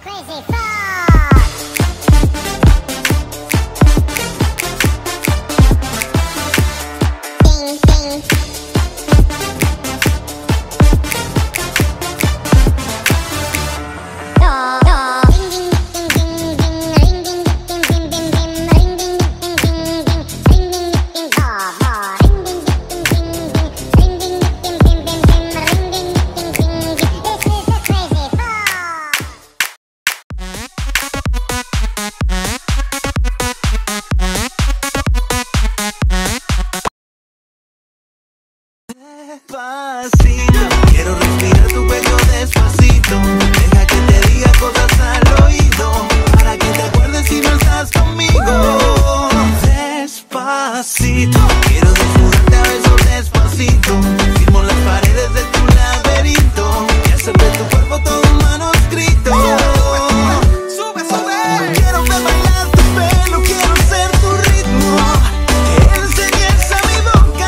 Crazy Frog. Ding, ding. Despacito, quiero respirar tu pelo despacito. Deja que te diga cosas al oído, para que te acuerdes si no estás conmigo. Despacito, quiero desnudarte a besos despacito. Firmo las paredes de tu laberinto y hacer de tu cuerpo todo un manuscrito. Sube, sube. Quiero ver bailar tu pelo, quiero ser tu ritmo. Que enseñes a mi boca.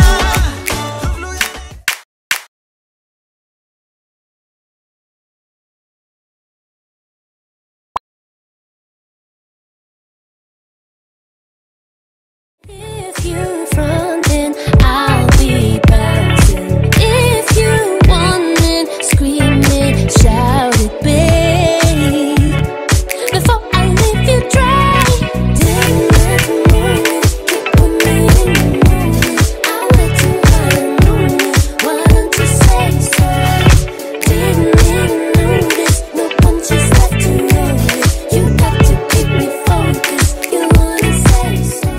If you're frontin', I'll be bouncing. If you want it, scream it, shout it, babe. Before I leave you dry, didn't let the moment get with me in the moment. I'll let you ride a moment. Why don't you say so? Didn't even notice, no punches left to roll with. You got to keep me focused. You wanna say so?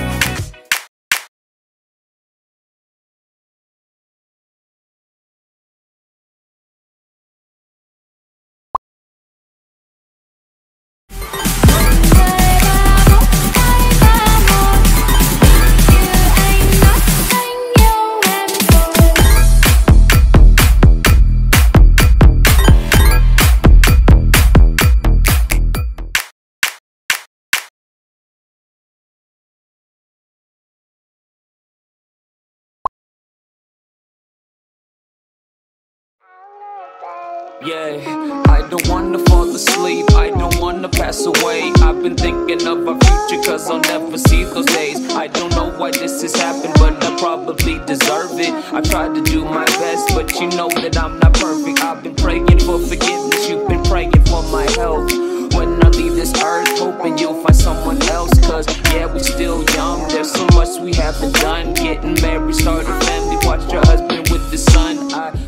Yeah, I don't wanna fall asleep, I don't wanna pass away. I've been thinking of our future cause I'll never see those days. I don't know why this has happened, but I probably deserve it. I try to do my best, but you know that I'm not perfect. I've been praying for forgiveness, you've been praying for my health. When I leave this earth, hoping you'll find someone else. Cause yeah, we still young, there's so much we haven't done. Getting married, start a family, watch your husband with the son.